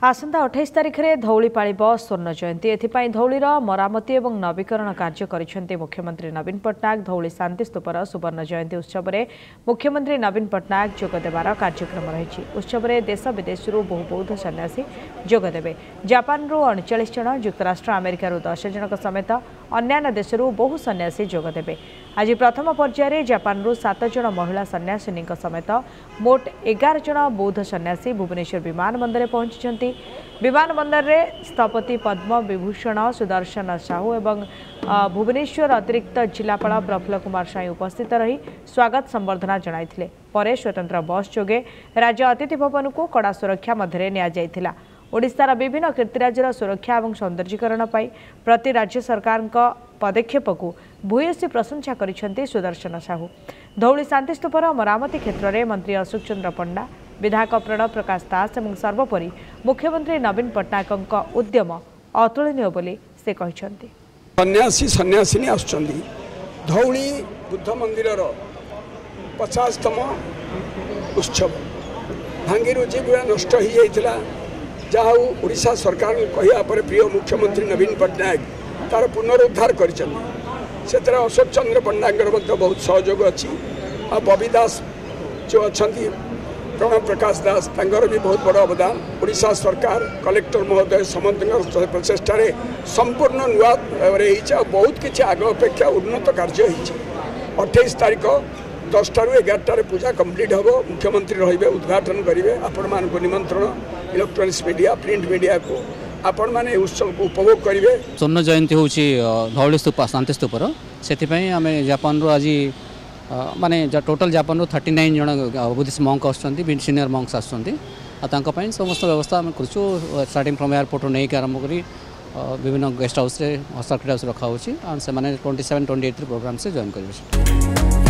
आसंता 28 तारिख में धौली पालिब स्वर्ण जयंती एथिपाई धौलीर मरामती और नवीकरण कार्य करिसेंती मुख्यमंत्री नवीन पट्टनायक। धौली शांति स्तूपर सुवर्ण जयंती उत्सव में मुख्यमंत्री नवीन पट्टनायक जोगदेवार कार्यक्रम रही। उत्सव में देश विदेश बहु बौद्ध सन्यासी जोगदेवे। जापान 39 जन, युक्तराष्ट्र अमेरिका 10 जन समेत अन्य देश बहु सन्यासी जोगदेवे। आज प्रथम पर्यायर जापान 7 जन महिला सन्यासिनी समेत मोट 11 जन बौद्ध सन्यासी भुवनेश्वर विमान बंदर पहुंची। विमान बंदर में स्थपति पद्म विभूषण सुदर्शन साहू एवं भुवनेश्वर अतिरिक्त जिलापाल प्रफुल्ल कुमार साई उपस्थित रही स्वागत संबर्धना जणाइथिले। परे स्वतंत्र बस जोगे राज्य अतिथि भवन को कड़ा सुरक्षा मध्य निया ओडिशार विभिन्न कीर्तिराजर सुरक्षा और सौंदर्यीकरण पाई प्रति राज्य सरकार पदक्षेप को भूयसी प्रशंसा करिसेंती सुदर्शन साहू। धौली शांति स्तूपर मरामती क्षेत्र में मंत्री अशोक चंद्र पंडा, विधायक प्रणव प्रकाश दास और सर्वोपरि मुख्यमंत्री नवीन पट्टनायक उद्यम अतुलनीय बोली से कहते। सन्यासी सन्यासिनी आसुचंदी धौली बुद्ध मंदिर 50तम उत्सव भांगी जी गुड़ा नष्ट हो जाता जहाँ ओडिशा सरकार कहया पर प्रिय मुख्यमंत्री नवीन पट्टनायक तार पुनरुद्धार कर अशोक चंद्र पंडा बहुत सहयोग अच्छी आ बबी दास जो अच्छा प्रणव प्रकाश दास तांगर भी बहुत बड़ा अवदान। ओडिशा सरकार कलेक्टर महोदय समस्त प्रचेषा संपूर्ण नुआ बहुत किसी आग अपेक्षा उन्नत कार्य हो। 28 तारिख 10 ରୁ 11 पूजा कंप्लीट हम। मुख्यमंत्री रे उद्घाटन करेंगे। आपण मान निमंत्रण इलेक्ट्रोनिक्स मीडिया प्रिंट मीडिया को आपण माने उत्सव को उपभोग करेंगे। स्वर्ण जयंती हूँ धौली स्तूप शांति स्तूपर से आम जापान आज माने टोटल जापान 39 जन बुद्धिस्ट मंक आसुँच सीनियर मंक्स आसुँच समस्त व्यवस्था आम कर स्टार्टिंग फ्रॉम एयरपोर्ट नहीं आरंभ कर विभिन्न गेस्ट हाउस सर्किट हाउस रखा से 27-28 प्रोग्राम से जॉइन करेंगे।